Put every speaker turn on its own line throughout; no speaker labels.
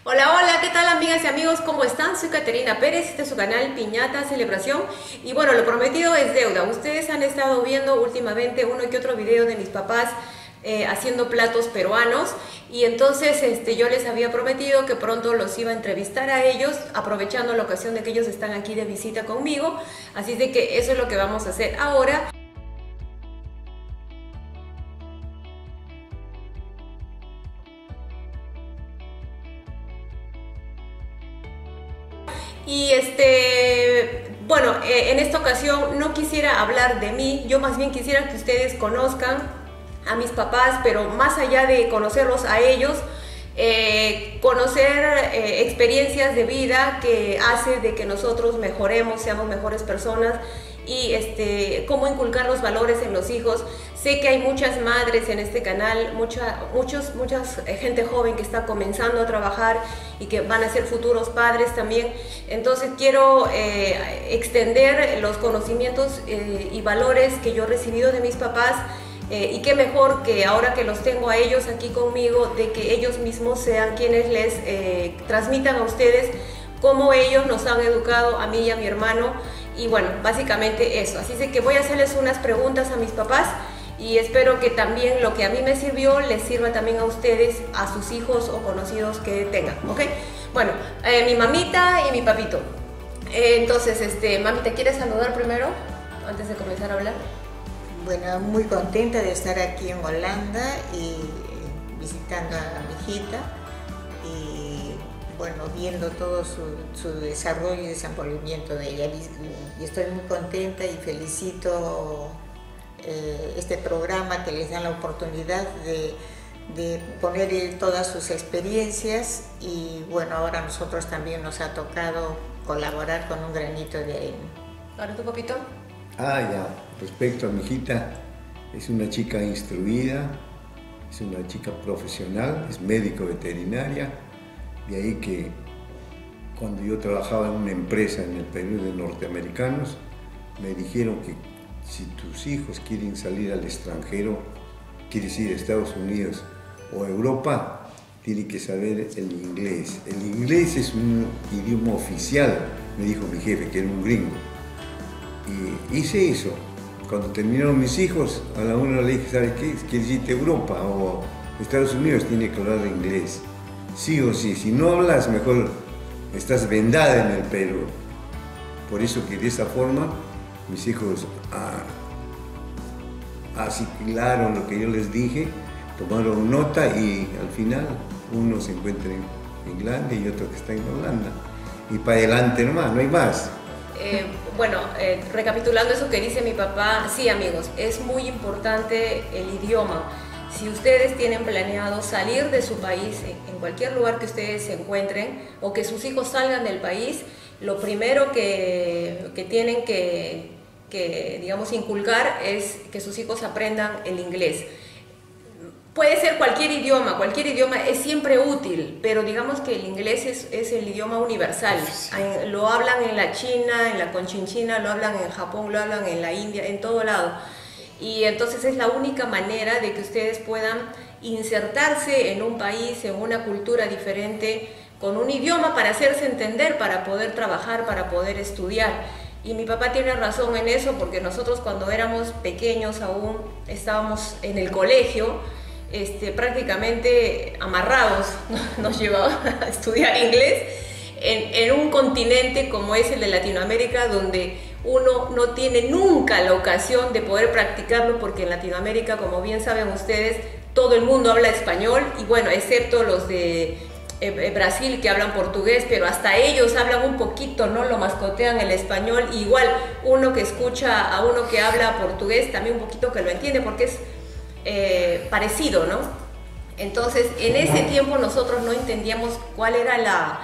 Hola, hola, ¿qué tal amigas y amigos? ¿Cómo están? Soy Caterina Pérez, este es su canal Piñata Celebración. Y bueno, lo prometido es deuda. Ustedes han estado viendo últimamente uno que otro video de mis papás haciendo platos peruanos. Y entonces yo les había prometido que pronto los iba a entrevistar a ellos, aprovechando la ocasión de que ellos están aquí de visita conmigo. Así de que eso es lo que vamos a hacer ahora. Y bueno, en esta ocasión no quisiera hablar de mí, yo más bien quisiera que ustedes conozcan a mis papás, pero más allá de conocerlos a ellos, conocer experiencias de vida que hace de que nosotros mejoremos, seamos mejores personas y cómo inculcar los valores en los hijos. Sé que hay muchas madres en este canal, mucha gente joven que está comenzando a trabajar y que van a ser futuros padres también. Entonces quiero extender los conocimientos y valores que yo he recibido de mis papás. Y qué mejor que ahora que los tengo a ellos aquí conmigo, de que ellos mismos sean quienes les transmitan a ustedes cómo ellos nos han educado a mí y a mi hermano. Y bueno, básicamente eso. Así que voy a hacerles unas preguntas a mis papás y espero que también lo que a mí me sirvió les sirva también a ustedes, a sus hijos o conocidos que tengan, ¿ok? Bueno, mi mamita y mi papito. Entonces, mamita, ¿quieres saludar primero antes de comenzar a hablar?
Bueno, muy contenta de estar aquí en Holanda y visitando a mi hijita y bueno, viendo todo su desarrollo y desenvolvimiento de ella. Y estoy muy contenta y felicito este programa que les da la oportunidad de poner todas sus experiencias y bueno, ahora a nosotros también nos ha tocado colaborar con un granito de arena.
¿Ahora tu papito?
Ya, respecto a mi hijita, es una chica instruida, es una chica profesional, es médico veterinaria, de ahí que cuando yo trabajaba en una empresa en el Perú de norteamericanos, me dijeron que si tus hijos quieren salir al extranjero, quieres ir a Estados Unidos o a Europa, tienen que saber el inglés. El inglés es un idioma oficial, me dijo mi jefe, que era un gringo. Y hice eso. Cuando terminaron mis hijos, a la una le dije, ¿sabes qué? ¿Quieres irte a Europa o Estados Unidos? Tiene que hablar inglés. Sí o sí. Si no hablas, mejor estás vendada en el Perú. Por eso que de esa forma mis hijos asimilaron lo que yo les dije, tomaron nota y al final uno se encuentra en Finlandia y otro que está en Holanda. Y para adelante nomás, no hay más.
Bueno, recapitulando eso que dice mi papá, sí amigos, es muy importante el idioma. Si ustedes tienen planeado salir de su país, en cualquier lugar que ustedes se encuentren, o que sus hijos salgan del país, lo primero que tienen que digamos, inculcar es que sus hijos aprendan el inglés. Puede ser cualquier idioma es siempre útil, pero digamos que el inglés es el idioma universal. Lo hablan en la China, en la Conchinchina, lo hablan en Japón, lo hablan en la India, en todo lado. Y entonces es la única manera de que ustedes puedan insertarse en un país, en una cultura diferente, con un idioma para hacerse entender, para poder trabajar, para poder estudiar. Y mi papá tiene razón en eso, porque nosotros cuando éramos pequeños aún estábamos en el colegio, prácticamente amarrados, nos llevaban a estudiar inglés en un continente como es el de Latinoamérica, donde uno no tiene nunca la ocasión de poder practicarlo, porque en Latinoamérica, como bien saben ustedes, todo el mundo habla español, y bueno, excepto los de Brasil, que hablan portugués, pero hasta ellos hablan un poquito, ¿no? Lo mascotean el español. Igual uno que escucha a uno que habla portugués, también un poquito que lo entiende, porque es parecido, ¿no? Entonces, en ese tiempo nosotros no entendíamos cuál era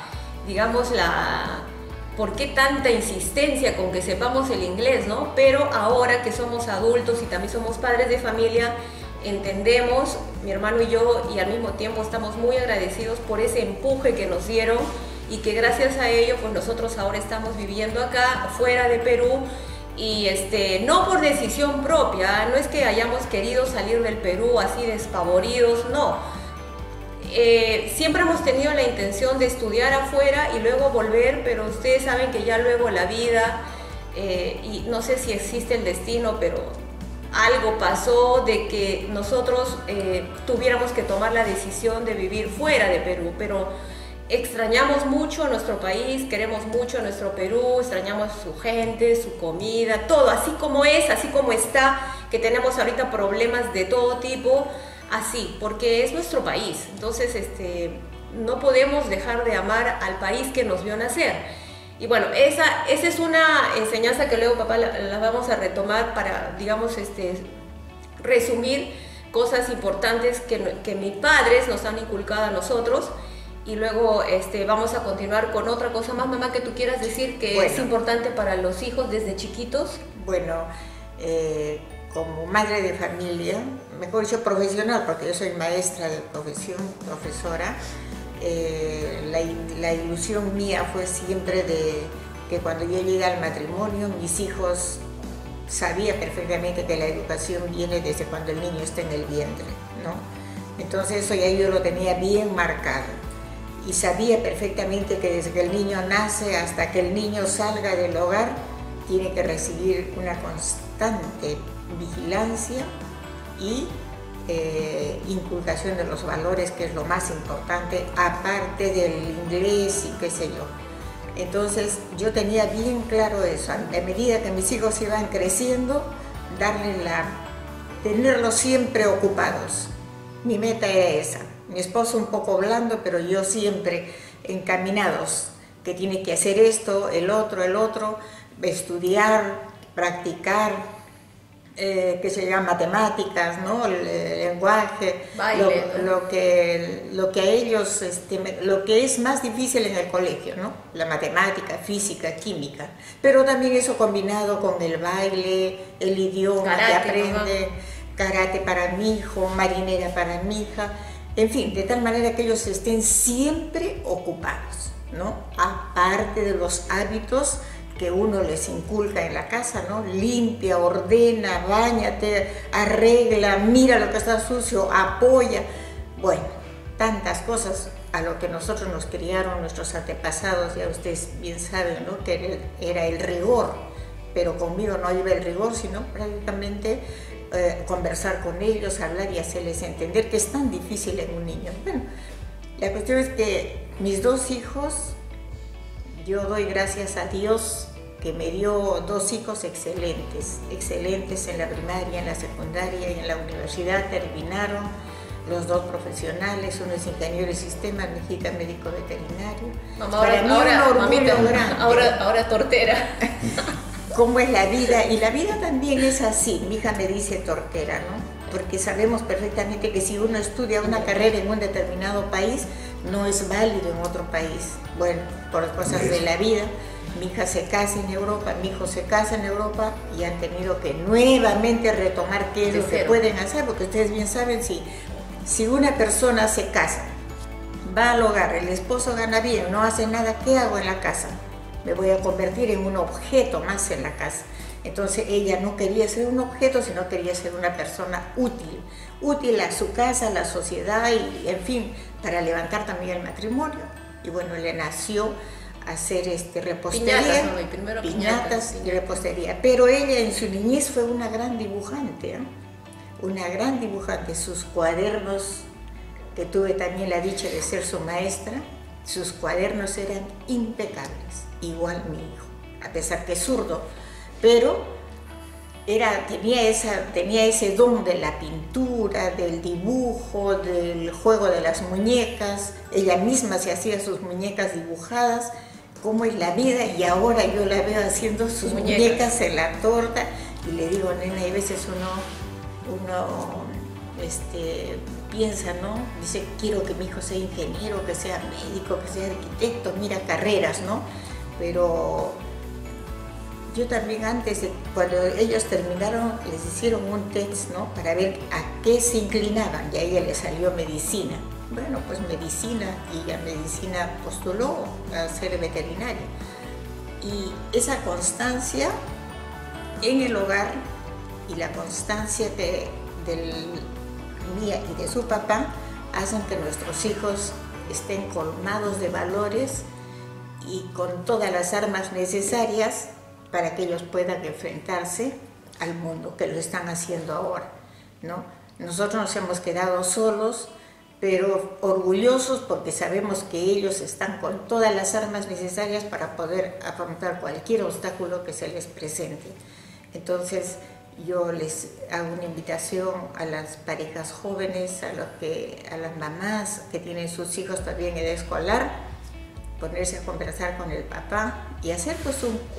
por qué tanta insistencia con que sepamos el inglés, ¿no? Pero ahora que somos adultos y también somos padres de familia, entendemos, mi hermano y yo, y al mismo tiempo estamos muy agradecidos por ese empuje que nos dieron, y que gracias a ello, pues nosotros ahora estamos viviendo acá, fuera de Perú, y no por decisión propia, no es que hayamos querido salir del Perú así despavoridos, no. siempre hemos tenido la intención de estudiar afuera y luego volver, pero ustedes saben que ya luego la vida, y no sé si existe el destino, pero algo pasó de que nosotros tuviéramos que tomar la decisión de vivir fuera de Perú, pero extrañamos mucho nuestro país, queremos mucho nuestro Perú, extrañamos su gente, su comida, todo, así como es, así como está, que tenemos ahorita problemas de todo tipo, así, porque es nuestro país. Entonces, no podemos dejar de amar al país que nos vio nacer. Y bueno, esa es una enseñanza que luego, papá, la vamos a retomar para, digamos, resumir cosas importantes que mis padres nos han inculcado a nosotros. Y luego vamos a continuar con otra cosa más, mamá, que tú quieras decir que es importante para los hijos desde chiquitos.
Bueno, como madre de familia, mejor dicho profesional, porque yo soy maestra de profesión, profesora, la ilusión mía fue siempre de que cuando yo llegué al matrimonio, mis hijos sabían perfectamente que la educación viene desde cuando el niño está en el vientre, ¿no? Entonces eso ya yo lo tenía bien marcado. Y sabía perfectamente que desde que el niño nace hasta que el niño salga del hogar, tiene que recibir una constante vigilancia y inculcación de los valores, que es lo más importante, aparte del inglés y qué sé yo. Entonces yo tenía bien claro eso, a medida que mis hijos iban creciendo, tenerlos siempre ocupados. Mi meta era esa. Mi esposo un poco blando, pero yo siempre encaminados, que tiene que hacer esto, el otro, estudiar, practicar, que se llama matemáticas, ¿no? El lenguaje,
baile,
lo que a ellos, lo que es más difícil en el colegio, ¿no? La matemática, física, química, pero también eso combinado con el baile, el idioma que aprende, karate para mi hijo, marinera para mi hija. En fin, de tal manera que ellos estén siempre ocupados, ¿no? Aparte de los hábitos que uno les inculca en la casa, ¿no? Limpia, ordena, báñate, arregla, mira lo que está sucio, apoya. Bueno, tantas cosas a lo que nosotros nos criaron nuestros antepasados, ya ustedes bien saben, ¿no? Que era el rigor, pero conmigo no iba el rigor, sino prácticamente conversar con ellos, hablar y hacerles entender que es tan difícil en un niño. Bueno, la cuestión es que mis dos hijos, yo doy gracias a Dios que me dio dos hijos excelentes en la primaria, en la secundaria y en la universidad. Terminaron los dos profesionales, uno es ingeniero de sistemas, mi hija médico veterinario.
Mamá, para mí un orgullo mamita, grande. Ahora tortera.
Cómo es la vida, y la vida también es así. Mi hija me dice tortera, ¿no? Porque sabemos perfectamente que si uno estudia una carrera en un determinado país, no es válido en otro país. Bueno, por cosas de la vida, mi hija se casa en Europa, mi hijo se casa en Europa y han tenido que nuevamente retomar qué es lo que pueden hacer, porque ustedes bien saben, si una persona se casa, va al hogar, el esposo gana bien, no hace nada, ¿qué hago en la casa? Me voy a convertir en un objeto más en la casa. Entonces ella no quería ser un objeto, sino quería ser una persona útil a su casa, a la sociedad y, en fin, para levantar también el matrimonio. Y bueno, le nació hacer repostería, piñatas y repostería. Pero ella en su niñez fue una gran dibujante, ¿eh? Una gran dibujante. Sus cuadernos, que tuve también la dicha de ser su maestra, sus cuadernos eran impecables, igual mi hijo, a pesar que es zurdo, pero tenía ese don de la pintura, del dibujo, del juego de las muñecas. Ella misma se hacía sus muñecas dibujadas, cómo es la vida, y ahora yo la veo haciendo sus muñecas en la torta, y le digo, nena, hay veces uno piensa, ¿no? Dice, quiero que mi hijo sea ingeniero, que sea médico, que sea arquitecto, mira carreras, ¿no? Pero yo también cuando ellos terminaron, les hicieron un test, ¿no? Para ver a qué se inclinaban, y a ella le salió medicina. Bueno, pues medicina, y a medicina postuló a ser veterinaria. Y esa constancia en el hogar y la constancia mía y de su papá hacen que nuestros hijos estén colmados de valores y con todas las armas necesarias para que ellos puedan enfrentarse al mundo, que lo están haciendo ahora, ¿no? Nosotros nos hemos quedado solos, pero orgullosos porque sabemos que ellos están con todas las armas necesarias para poder afrontar cualquier obstáculo que se les presente. Entonces, yo les hago una invitación a las parejas jóvenes, a las mamás que tienen sus hijos todavía en edad escolar, ponerse a conversar con el papá y hacer pues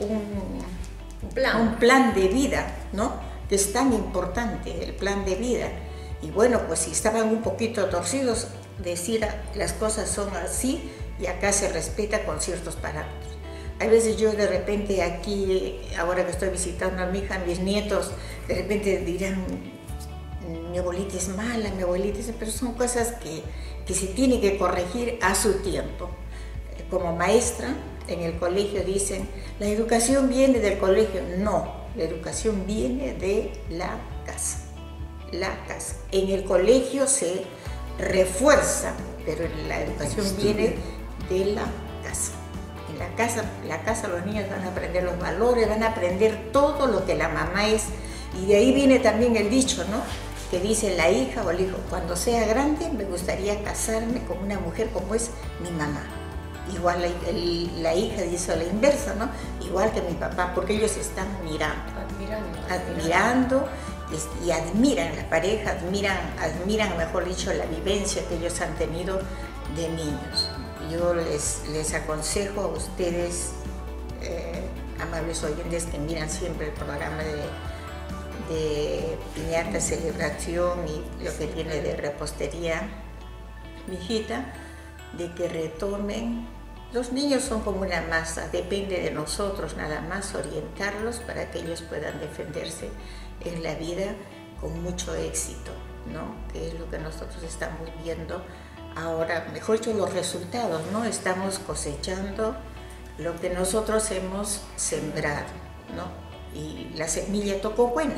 un plan de vida, ¿no? Que es tan importante, el plan de vida. Y bueno, pues si estaban un poquito torcidos, decir las cosas son así y acá se respeta con ciertos parámetros. A veces yo de repente aquí, ahora que estoy visitando a mi hija, mis nietos, de repente dirán, mi abuelita es mala, mi abuelita es... Pero son cosas que se tiene que corregir a su tiempo. Como maestra, en el colegio dicen, la educación viene del colegio. No, la educación viene de la casa. La casa. En el colegio se refuerza, pero la educación viene de la casa. En la casa los niños van a aprender los valores, van a aprender todo lo que la mamá es. Y de ahí viene también el dicho, ¿no? Que dice la hija o el hijo, cuando sea grande me gustaría casarme con una mujer como es mi mamá. Igual la hija dice la inversa, ¿no? Igual que mi papá, porque ellos están admirando y admiran la pareja, admiran, mejor dicho, la vivencia que ellos han tenido de niños. Yo les aconsejo a ustedes, amables oyentes que miran siempre el programa de piñata, celebración y lo que tiene de repostería, mi hijita, de que retomen. Los niños son como una masa, depende de nosotros nada más orientarlos para que ellos puedan defenderse en la vida con mucho éxito, ¿no? Que es lo que nosotros estamos viendo ahora, mejor dicho, los resultados, ¿no? Estamos cosechando lo que nosotros hemos sembrado, ¿no? Y la semilla tocó buena,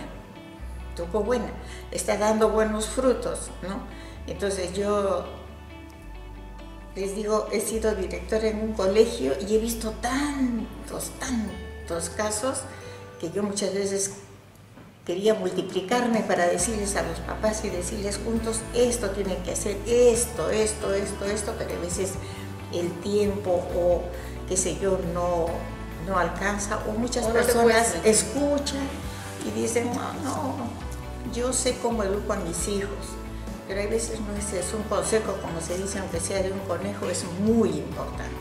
está dando buenos frutos, ¿no? Entonces yo les digo, he sido directora en un colegio y he visto tantos casos que yo muchas veces quería multiplicarme para decirles a los papás y decirles juntos, esto tienen que hacer, esto, pero a veces el tiempo o qué sé yo no alcanza, o muchas personas escuchan y dicen, no, yo sé cómo educo a mis hijos. Pero hay veces no es un consejo, como se dice, aunque sea de un conejo, es muy importante.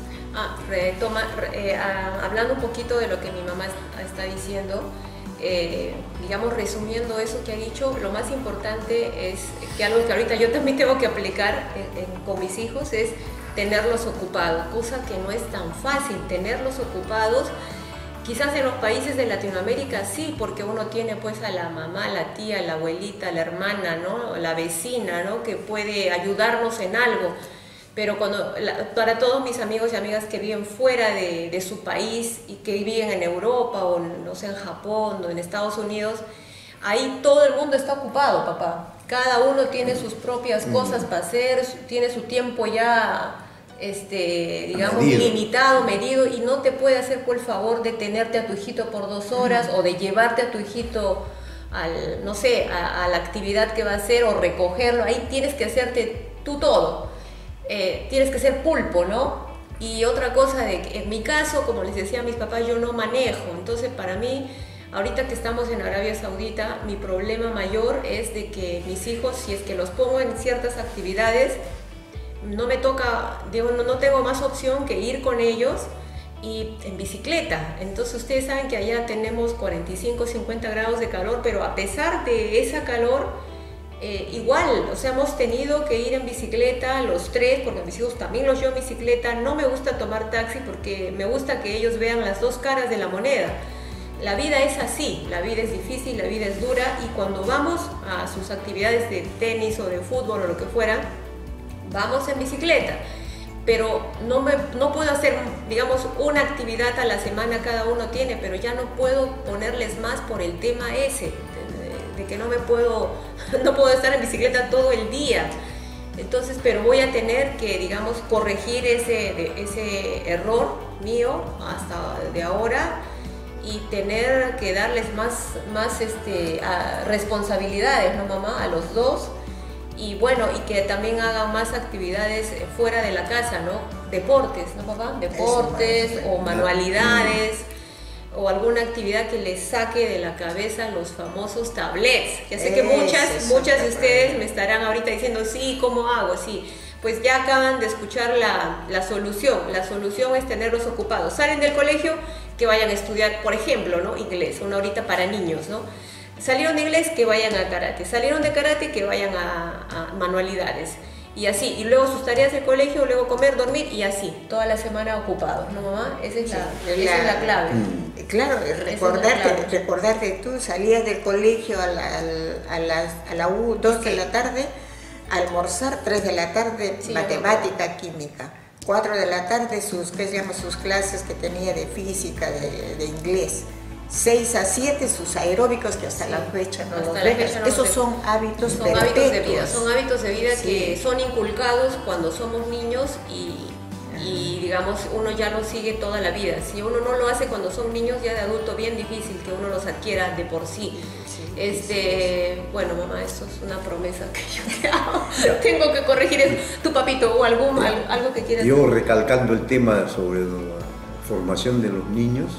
Hablando un poquito de lo que mi mamá está diciendo, digamos, resumiendo eso que ha dicho, lo más importante es que algo que ahorita yo también tengo que aplicar con mis hijos es tenerlos ocupados, cosa que no es tan fácil, tenerlos ocupados. Quizás en los países de Latinoamérica sí, porque uno tiene pues a la mamá, la tía, la abuelita, la hermana, ¿no? La vecina, ¿no? Que puede ayudarnos en algo. Pero para todos mis amigos y amigas que viven fuera de su país y que viven en Europa o no sé, en Japón o en Estados Unidos, ahí todo el mundo está ocupado, papá. Cada uno tiene sus propias cosas para hacer, tiene su tiempo ya... digamos, limitado, medido, y no te puede hacer por el favor de tenerte a tu hijito por 2 horas o de llevarte a tu hijito no sé, a la actividad que va a hacer o recogerlo. Ahí tienes que hacerte tú todo, tienes que ser pulpo, ¿no? Y otra cosa, en mi caso, como les decía a mis papás, yo no manejo, entonces para mí, ahorita que estamos en Arabia Saudita, mi problema mayor es de que mis hijos, si es que los pongo en ciertas actividades, no me toca, digo, no tengo más opción que ir con ellos y en bicicleta. Entonces ustedes saben que allá tenemos 45-50 grados de calor, pero a pesar de esa calor, igual, o sea, hemos tenido que ir en bicicleta los 3, porque a mis hijos también los llevo en bicicleta. No me gusta tomar taxi porque me gusta que ellos vean las 2 caras de la moneda. La vida es así, la vida es difícil, la vida es dura, y cuando vamos a sus actividades de tenis o de fútbol o lo que fuera, vamos en bicicleta, pero no puedo hacer, digamos, una actividad a la semana, cada uno tiene, pero ya no puedo ponerles más por el tema ese, de que no puedo estar en bicicleta todo el día. Entonces, pero voy a tener que, digamos, corregir ese error mío hasta de ahora y tener que darles más responsabilidades, ¿no, mamá? A los dos. Y bueno, y que también hagan más actividades fuera de la casa, ¿no? Deportes, ¿no, papá? Deportes o manualidades o alguna actividad que les saque de la cabeza los famosos tablets. Ya sé que muchas de ustedes me estarán ahorita diciendo, sí, ¿cómo hago? Sí, pues ya acaban de escuchar la solución. La solución es tenerlos ocupados. Salen del colegio, que vayan a estudiar, por ejemplo, ¿no? Inglés, una horita para niños, ¿no? Salieron de inglés, que vayan a karate. Salieron de karate, que vayan a manualidades. Y así, y luego sus tareas de colegio, luego comer, dormir y así, toda la semana ocupados, ¿no, mamá? Esa es la clave.
Claro, recordarte tú salías del colegio a la 2 de la tarde, almorzar, 3 de la tarde, sí, matemática, química, 4 de la tarde sus clases que tenía de física, de inglés. 6 a 7 sus aeróbicos que hasta la fecha no los dejan. Esos son hábitos de vida.
Son hábitos de vida que son inculcados cuando somos niños y digamos uno ya lo sigue toda la vida. Si uno no lo hace cuando son niños, ya de adulto bien difícil que uno los adquiera de por sí. Bueno, mamá, eso es una promesa que yo te hago. Tengo que corregir eso. Tu papito o algo que quieras.
Yo recalcando el tema sobre la formación de los niños.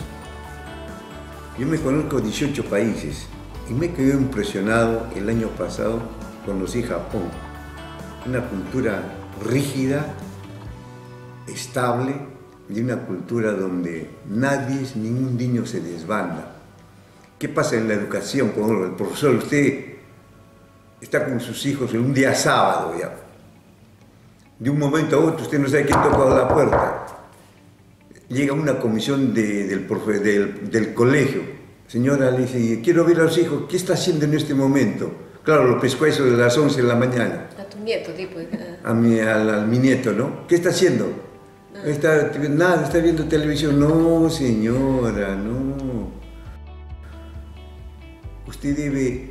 Yo me conozco 18 países y me quedé impresionado el año pasado cuando conocí Japón. Una cultura rígida, estable y una cultura donde ningún niño se desbanda. ¿Qué pasa en la educación? Cuando el profesor, usted está con sus hijos en un día sábado ya. De un momento a otro usted no sabe quién toca la puerta. Llega una comisión del colegio. Señora, le dice, quiero ver a los hijos, ¿qué está haciendo en este momento? Claro, lo pescó a eso de las 11 de la mañana.
A tu nieto, tipo.
A mi nieto, ¿no? ¿Qué está haciendo? Nada, está viendo televisión. No, señora, no. Usted debe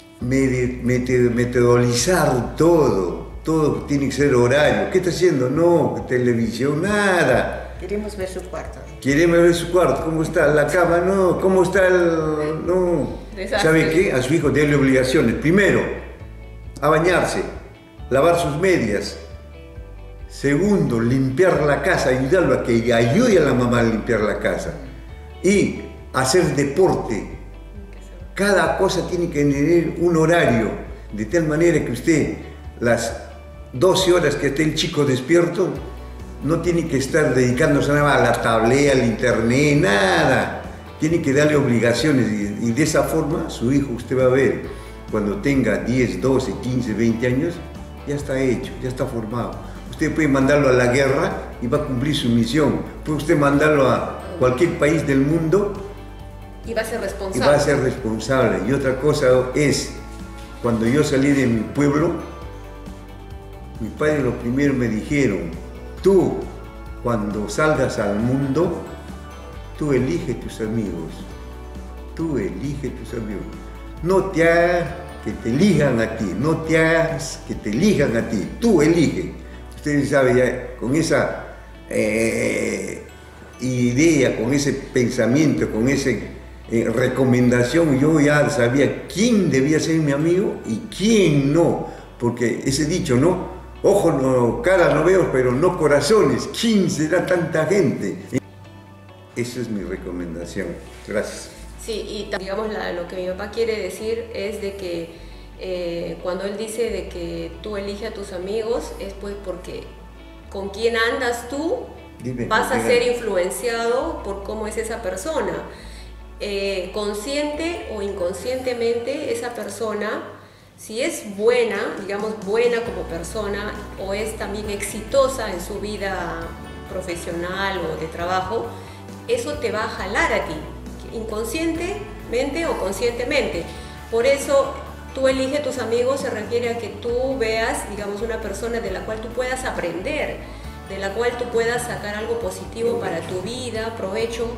metodolizar todo. Todo tiene que ser horario. ¿Qué está haciendo? No, televisión, nada.
Queremos ver su cuarto.
Queremos ver su cuarto. ¿Cómo está la cama? No. ¿Cómo está el...? No.
Desastre.
¿Sabe qué? A su hijo déle obligaciones. Primero, a bañarse, lavar sus medias. Segundo, limpiar la casa, ayudarlo a que ayude a la mamá a limpiar la casa. Y hacer deporte. Cada cosa tiene que tener un horario, de tal manera que usted, las 12 horas que esté el chico despierto, no tiene que estar dedicándose nada más a la tableta, al internet, nada. Tiene que darle obligaciones y de esa forma su hijo, usted va a ver, cuando tenga 10, 12, 15, 20 años, ya está hecho, ya está formado. Usted puede mandarlo a la guerra y va a cumplir su misión. Puede usted mandarlo a cualquier país del mundo
y va a ser responsable.
Y va a ser responsable. Y otra cosa es, cuando yo salí de mi pueblo, mi padre lo primero me dijeron, tú, cuando salgas al mundo, tú elige tus amigos. Tú elige tus amigos. No te hagas que te elijan a ti, no te hagas que te elijan a ti, tú elige. Ustedes saben, ya, con esa idea, con ese pensamiento, con esa recomendación, yo ya sabía quién debía ser mi amigo y quién no. Porque ese dicho, ¿no? Ojos no, caras no veo, pero no corazones. ¿Quién será tanta gente? Esa es mi recomendación. Gracias.
Sí, y digamos lo que mi papá quiere decir es de que cuando él dice de que tú eliges a tus amigos, es pues porque con quién andas tú vas a ser influenciado por cómo es esa persona. Consciente o inconscientemente, esa persona, si es buena, digamos buena como persona, o es también exitosa en su vida profesional o de trabajo, eso te va a jalar a ti, inconscientemente o conscientemente. Por eso tú eliges tus amigos, se refiere a que tú veas, digamos, una persona de la cual tú puedas aprender, de la cual tú puedas sacar algo positivo para tu vida, provecho.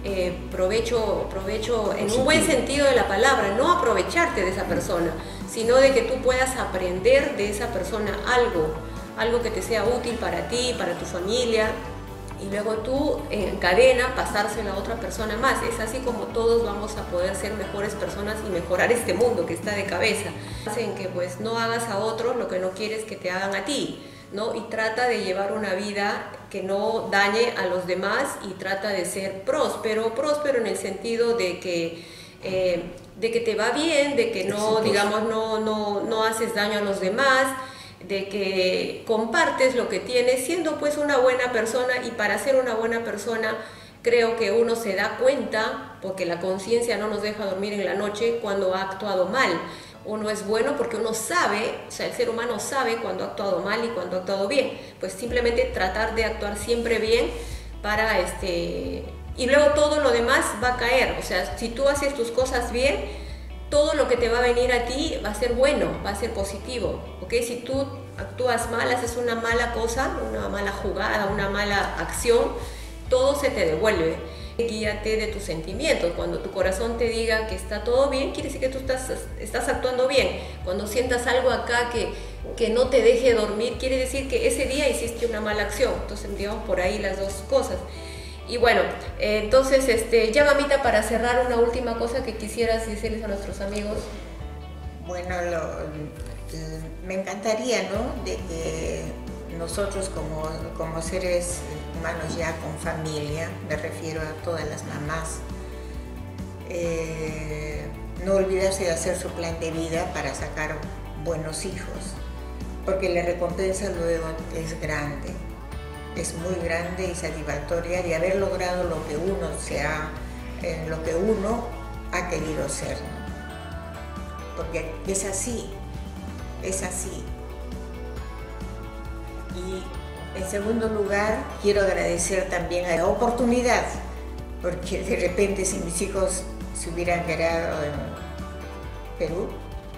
provecho en un buen sentido de la palabra, no aprovecharte de esa persona, sino de que tú puedas aprender de esa persona algo que te sea útil para ti, para tu familia, y luego tú en cadena pasárselo a otra persona más. Es así como todos vamos a poder ser mejores personas y mejorar este mundo que está de cabeza. Hacen que pues no hagas a otros lo que no quieres que te hagan a ti, ¿no? Y trata de llevar una vida que no dañe a los demás y trata de ser próspero en el sentido de que te va bien, de que no, digamos, no haces daño a los demás, de que compartes lo que tienes, siendo pues una buena persona. Y para ser una buena persona creo que uno se da cuenta, porque la conciencia no nos deja dormir en la noche, cuando ha actuado mal. Uno es bueno porque uno sabe, o sea, el ser humano sabe cuando ha actuado mal y cuando ha actuado bien. Pues simplemente tratar de actuar siempre bien para y luego todo lo demás va a caer. O sea, si tú haces tus cosas bien, todo lo que te va a venir a ti va a ser bueno, va a ser positivo, ¿ok? Si tú actúas mal, haces una mala cosa, una mala jugada, una mala acción, todo se te devuelve. Guíate de tus sentimientos. Cuando tu corazón te diga que está todo bien, quiere decir que tú estás actuando bien. Cuando sientas algo acá que no te deje dormir, quiere decir que ese día hiciste una mala acción. Entonces, digamos, por ahí las dos cosas. Y bueno, entonces, ya mamita, para cerrar, una última cosa que quisieras decirles a nuestros amigos.
Bueno, me encantaría, ¿no?, de que nosotros como seres humanos ya con familia, me refiero a todas las mamás, no olvidarse de hacer su plan de vida para sacar buenos hijos, porque la recompensa luego es grande. Es muy grande y satisfactoria de haber logrado lo que uno ha querido ser, ¿no? Porque es así. Y en segundo lugar, quiero agradecer también a la oportunidad, porque de repente si mis hijos se hubieran quedado en Perú,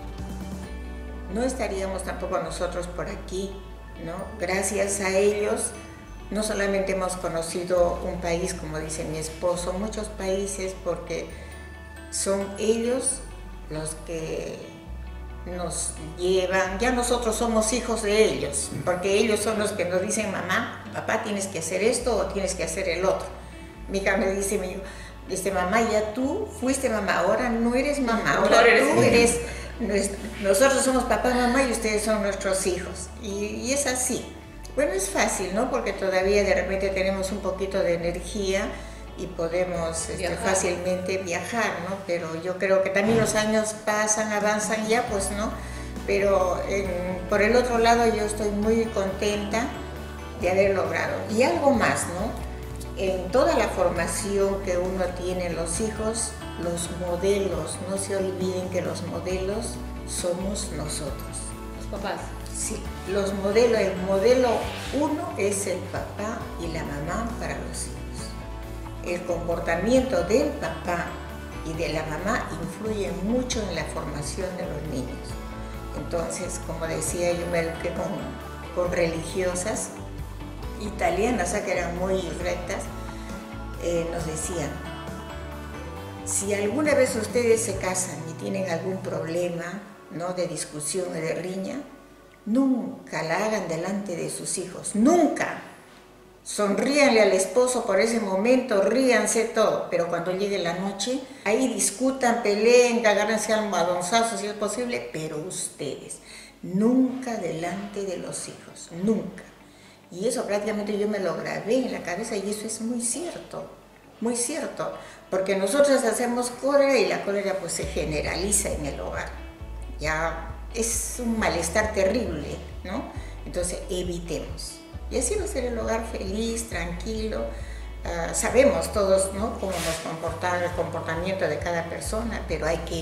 no estaríamos tampoco nosotros por aquí, ¿no? Gracias a ellos, no solamente hemos conocido un país, como dice mi esposo, muchos países, porque son ellos los que nos llevan, ya nosotros somos hijos de ellos, porque ellos son los que nos dicen, mamá, papá, tienes que hacer esto o tienes que hacer el otro. Mi hija me dice, mamá, ya tú fuiste mamá, ahora no eres mamá, ahora tú eres, nosotros somos papá, mamá y ustedes son nuestros hijos. Y es así. Bueno, es fácil, ¿no? Porque todavía de repente tenemos un poquito de energía y podemos fácilmente viajar, ¿no? Pero yo creo que también los años pasan, avanzan ya, pues, ¿no? Pero por el otro lado yo estoy muy contenta de haber logrado. Y algo más, ¿no? En toda la formación que uno tiene en los hijos, los modelos, no se olviden que los modelos somos nosotros.
Los papás.
Sí, los modelos, el modelo uno es el papá y la mamá para los hijos. El comportamiento del papá y de la mamá influye mucho en la formación de los niños. Entonces, como decía, yo me eduqué con religiosas italianas, o sea, que eran muy rectas, nos decían, si alguna vez ustedes se casan y tienen algún problema, ¿no?, de discusión o de riña, nunca la hagan delante de sus hijos, nunca. Sonríanle al esposo por ese momento, ríanse todo, pero cuando llegue la noche, ahí discutan, peleen, agárrense almohadonzazos si es posible, pero ustedes, nunca delante de los hijos, nunca. Y eso prácticamente yo me lo grabé en la cabeza y eso es muy cierto, porque nosotros hacemos cólera y la cólera pues se generaliza en el hogar. Ya es un malestar terrible, ¿no? Entonces evitemos. Y así va a ser el hogar feliz, tranquilo. Sabemos todos, ¿no?, cómo nos comportar, el comportamiento de cada persona, pero hay que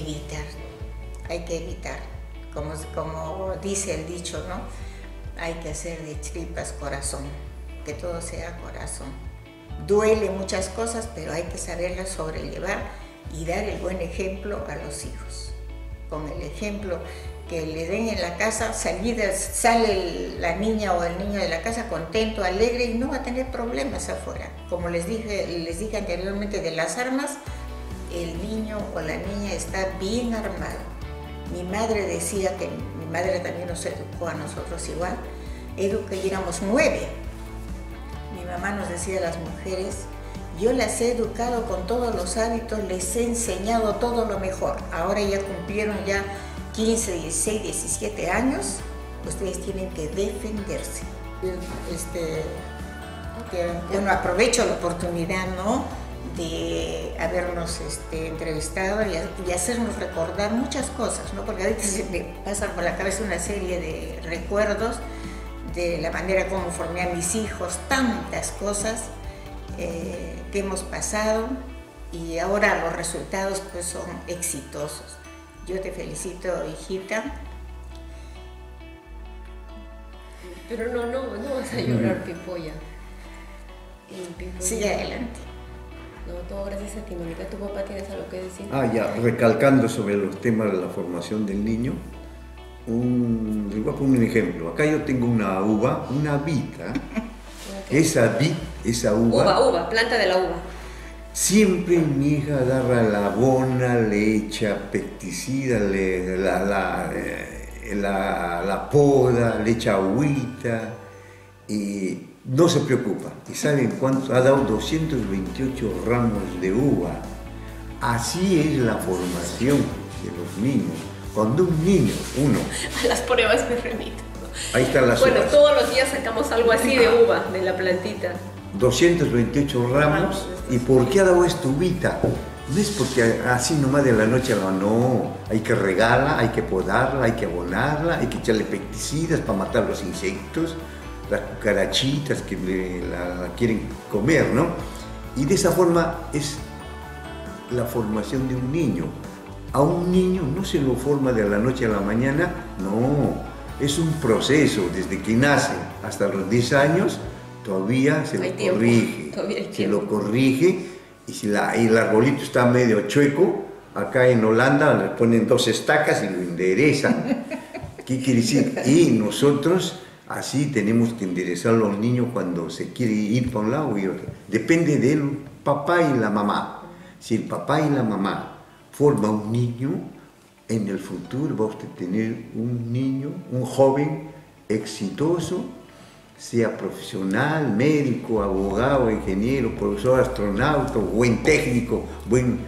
evitar. Como dice el dicho, ¿no? Hay que hacer de tripas corazón, que todo sea corazón. Duele muchas cosas, pero hay que saberlas sobrellevar y dar el buen ejemplo a los hijos. Con el ejemplo que le den en la casa, sale la niña o el niño de la casa contento, alegre y no va a tener problemas afuera. Como les dije anteriormente de las armas, el niño o la niña está bien armado. Mi madre decía que mi madre también nos educó a nosotros igual, que éramos 9. Mi mamá nos decía a las mujeres, yo las he educado con todos los hábitos, les he enseñado todo lo mejor. Ahora ya cumplieron ya 15, 16, 17 años, ustedes tienen que defenderse. Bueno, aprovecho la oportunidad, ¿no?, de habernos entrevistado y hacernos recordar muchas cosas, ¿no?, porque ahorita se me pasan por la cabeza una serie de recuerdos de la manera como formé a mis hijos, tantas cosas que hemos pasado y ahora los resultados pues son exitosos. Yo te felicito, hijita.
Pero no vas a llorar, Pipolla.
Sigue adelante.
No, todo gracias a ti, mamita. ¿Tu papá tienes algo que decir?
Ya, recalcando sobre los temas de la formación del niño, les voy a poner un ejemplo. Acá yo tengo una uva, una vita. Okay. Esa
uva, planta de la uva.
Siempre mi hija agarra la bona, le echa pesticida, la poda, le echa agüita y no se preocupa. ¿Y saben cuánto? Ha dado 228 ramos de uva. Así es la formación de los niños. Cuando un niño,
A las pruebas me remito.
Ahí están las uvas.
Bueno, todos los días sacamos algo así de uva, de la plantita.
228 ramos. ¿Y por qué ha dado esta uvita? No es porque así nomás de la noche a la no. Hay que regarla, hay que podarla, hay que abonarla, hay que echarle pesticidas para matar los insectos, las cucarachitas que la quieren comer, ¿no? Y de esa forma es la formación de un niño. A un niño no se lo forma de la noche a la mañana, no. Es un proceso, desde que nace hasta los 10 años, todavía se lo corrige. Se lo corrige, y si el arbolito está medio chueco, acá en Holanda le ponen 2 estacas y lo enderezan. ¿Qué quiere decir? Y nosotros así tenemos que enderezar a los niños cuando se quiere ir para un lado y otro. Depende del papá y la mamá. Si el papá y la mamá forman un niño, en el futuro va a usted tener un niño, un joven exitoso, sea profesional, médico, abogado, ingeniero, profesor, astronauta, buen técnico, buen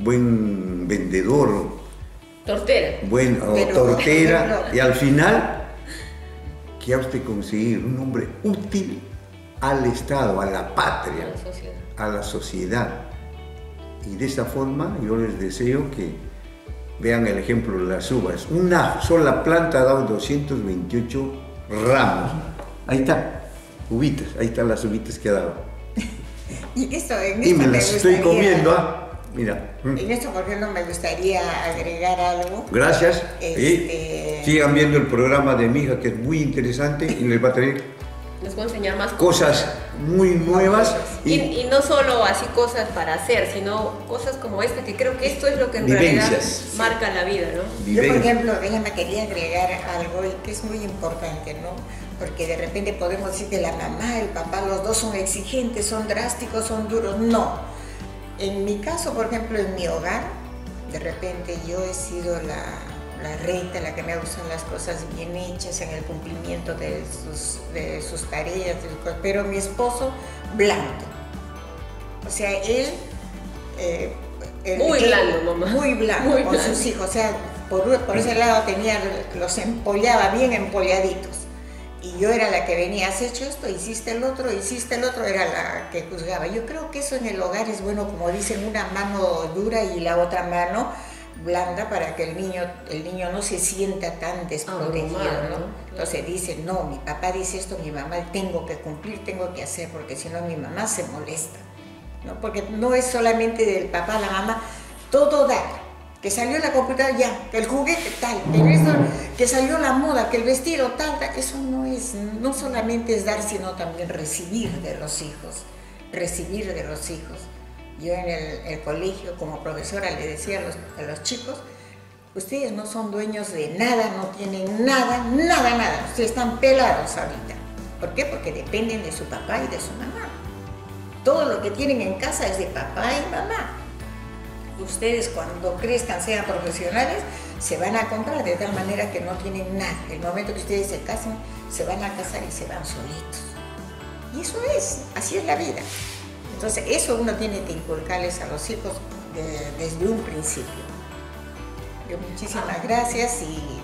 vendedor,
tortera,
tortera, y al final, que a usted conseguir un hombre útil al Estado, a la patria, a la sociedad. Y de esa forma yo les deseo que vean el ejemplo de las uvas. Una sola planta ha dado 228 ramos. Ahí está, uvitas, ahí están las uvitas que ha dado.
Y
me las estoy comiendo, mira.
En esto, por ejemplo, me gustaría agregar algo.
Gracias. Sigan viendo el programa de mi hija, que es muy interesante y les va a traer
les voy a enseñar más
cosas muy nuevas.
Y no solo así cosas para hacer, sino cosas como esta, que creo que esto es lo que en realidad marca la vida, ¿no?
Yo, por ejemplo, me quería agregar algo que es muy importante, ¿no? Porque de repente podemos decir que la mamá, el papá, los dos son exigentes, son drásticos, son duros. No. En mi caso, por ejemplo, en mi hogar, de repente yo he sido la recta, la que me gustan las cosas bien hechas en el cumplimiento de sus tareas, pero mi esposo, blando. O sea, él
muy blando, mamá.
Muy blando con sus hijos. O sea, por ese lado los empollaba bien empolladitos. Y yo era la que venía, has hecho esto, hiciste el otro, era la que juzgaba. Yo creo que eso en el hogar es bueno, como dicen, una mano dura y la otra mano blanda, para que el niño no se sienta tan desprotegido, ¿no? Entonces dice, no, mi papá dice esto, mi mamá, tengo que cumplir, tengo que hacer, porque si no mi mamá se molesta, ¿no? Porque no es solamente del papá, la mamá, todo da. Que salió la computadora ya, que el juguete tal, que salió la moda, que el vestido tal, eso no solamente es dar, sino también recibir de los hijos. Yo en el colegio como profesora le decía a los chicos, Ustedes no son dueños de nada, no tienen nada, nada. Ustedes están pelados ahorita. ¿Por qué? Porque dependen de su papá y de su mamá. Todo lo que tienen en casa es de papá y mamá. Ustedes cuando crezcan, sean profesionales, se van a comprar de tal manera que no tienen nada. El momento que ustedes se casen, se van a casar y se van solitos. Y eso es, así es la vida. Entonces eso uno tiene que inculcarles a los hijos desde un principio. Yo muchísimas gracias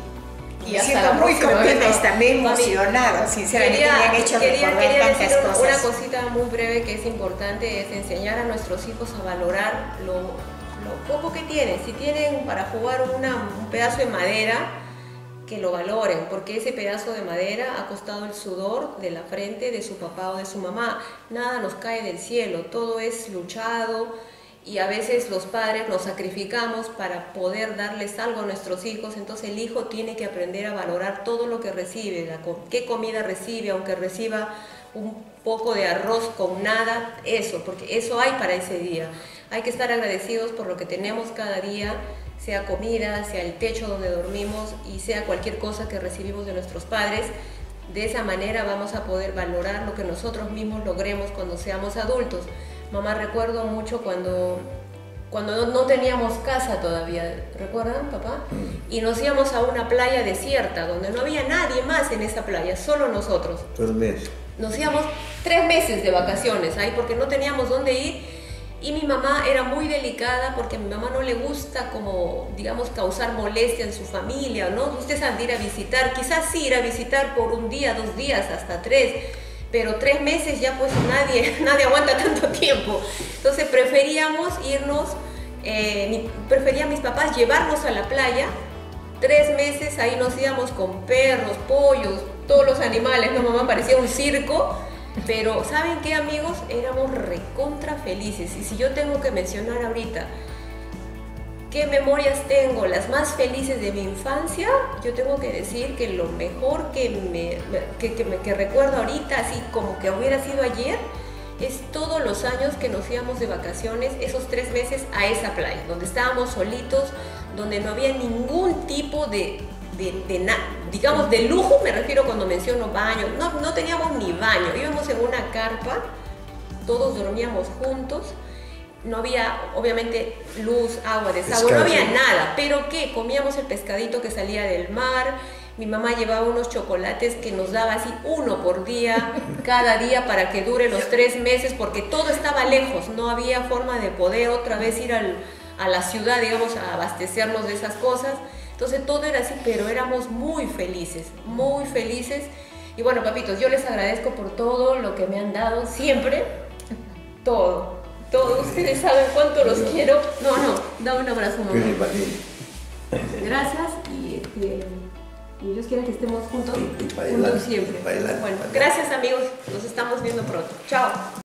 y me siento muy contenta y también emocionada, sinceramente. Me han hecho recordar tantas cosas.
Una cosita muy breve que es importante, es enseñar a nuestros hijos a valorar lo poco que tienen. Si tienen para jugar un pedazo de madera, que lo valoren, porque ese pedazo de madera ha costado el sudor de la frente de su papá o de su mamá. Nada nos cae del cielo, todo es luchado, y a veces los padres nos sacrificamos para poder darles algo a nuestros hijos. Entonces el hijo tiene que aprender a valorar todo lo que recibe, qué comida recibe, aunque reciba un poco de arroz con nada, eso, porque eso hay para ese día. Hay que estar agradecidos por lo que tenemos cada día, sea comida, sea el techo donde dormimos y sea cualquier cosa que recibimos de nuestros padres. De esa manera vamos a poder valorar lo que nosotros mismos logremos cuando seamos adultos. Mamá, recuerdo mucho cuando no teníamos casa todavía, ¿recuerdan, papá? Y nos íbamos a una playa desierta, donde no había nadie más en esa playa, solo nosotros.
3 meses.
Nos íbamos 3 meses de vacaciones ahí porque no teníamos dónde ir. Y mi mamá era muy delicada porque a mi mamá no le gusta como, digamos, causar molestia en su familia, ¿no? Ustedes han de ir a visitar, quizás sí ir a visitar por 1 día, 2 días, hasta 3, pero 3 meses ya pues nadie aguanta tanto tiempo. Entonces preferíamos irnos, preferían mis papás llevarnos a la playa, 3 meses ahí nos íbamos con perros, pollos, todos los animales, ¿no? Mamá parecía un circo. Pero ¿saben qué, amigos? Éramos recontra felices. Y si yo tengo que mencionar ahorita qué memorias tengo, las más felices de mi infancia, yo tengo que decir que lo mejor que recuerdo ahorita, así como que hubiera sido ayer, es todos los años que nos íbamos de vacaciones, esos 3 meses a esa playa, donde estábamos solitos, donde no había ningún tipo digamos, de lujo, me refiero cuando menciono baño, no teníamos ni baño, íbamos en una carpa, todos dormíamos juntos, no había obviamente luz, agua, desagüe, no había nada, pero ¿qué? Comíamos el pescadito que salía del mar, mi mamá llevaba unos chocolates que nos daba así 1 por día, cada día para que dure los 3 meses, porque todo estaba lejos, no había forma de poder otra vez ir a la ciudad, digamos, a abastecernos de esas cosas. Entonces todo era así, pero éramos muy felices, muy felices. Y bueno, papitos, yo les agradezco por todo lo que me han dado, siempre, todo. Ustedes saben cuánto los quiero. No, dame un abrazo, mamá. Gracias y Dios quiera que estemos juntos siempre. Bueno, gracias, amigos, nos estamos viendo pronto. Chao.